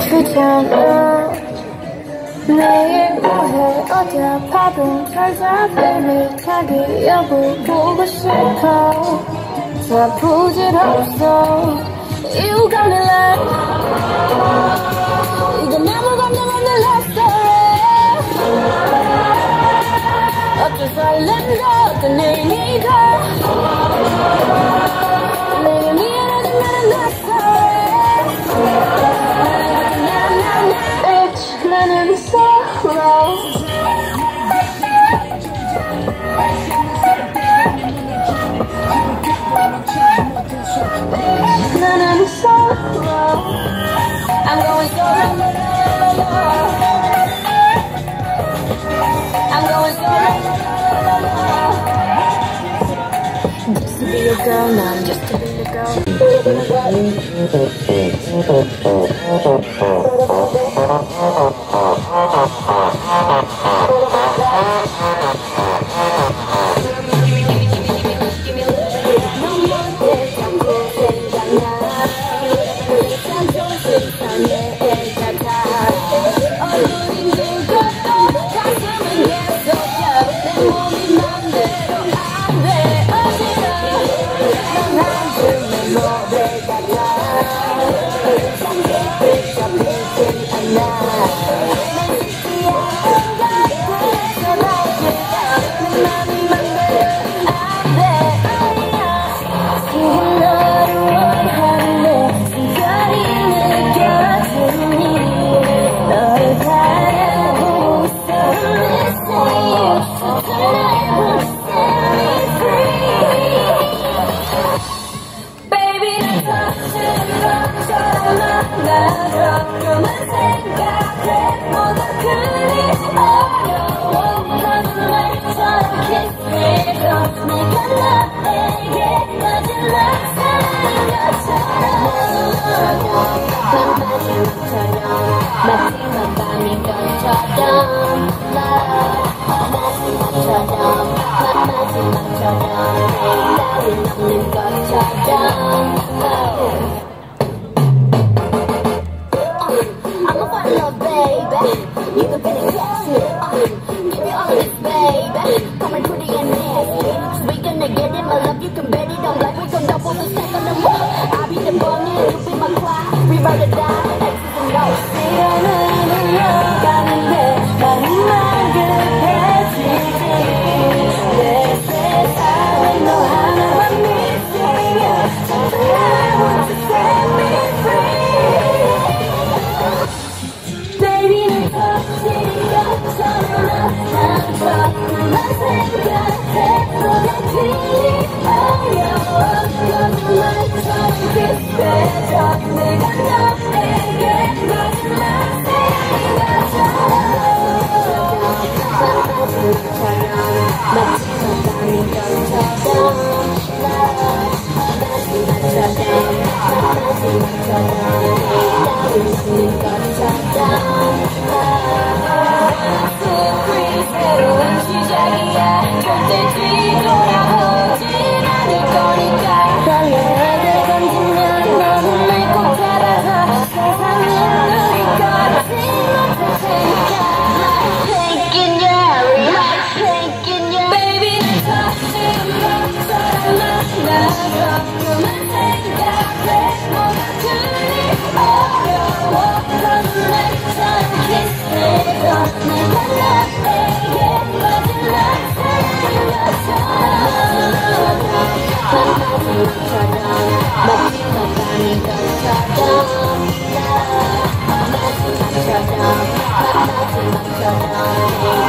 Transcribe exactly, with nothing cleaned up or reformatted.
귀찮아 내일 뭐해 어디야 밥은 잘자 baby 자기 여보 보고 싶어 다 부질없어 You got me like 이건 아무 감정 없는 love story 어쩔 설렘도 어떤 의미가 내게 미안하지만 love story Bitch 나는 solo 나는 solo I'm going solo I'm going solo Just to be your girl, now I'm just to be your girl 마지막 밤인 것처럼 마지막처럼 마지막처럼 따윈 없는 것처럼 I'm a follow baby You can feel it catch me uh, Give me all of this baby Come and pretty and nasty We gonna get it my love you can bet it on like we gon' double the stack on the wall I'll be the bunny you be my clock We ride or die X's and O's 시간은 흘러가는데 나는 말급해지지 내 세상은 너 하나만 missing Something I want to set me free Baby 난 터진 것처럼 나타져 너만 생각해 소개팅이 어려워 거짓말처럼 비슷해져 내가 너에게 마지막 생각처럼 마지막 밤인 것처럼 마지막처럼 마지막처럼 따윈 없는 것처럼 새로운 시작이야 절대 뒤돌아보진 않을 거니까 설레게 던지면 너는 날 꼭 잡아서 세상을 우리 거지 못할 테니까 Taking your life, taking your Baby 난 터진 것처럼 만나서 그만 생각해 뭐가 그리 어려워 거짓말처럼 키스해줘 내가 너에게 마지막 사랑인 것처럼 마지막처럼 마지막 밤인 것처럼 마지막처럼 마지막처럼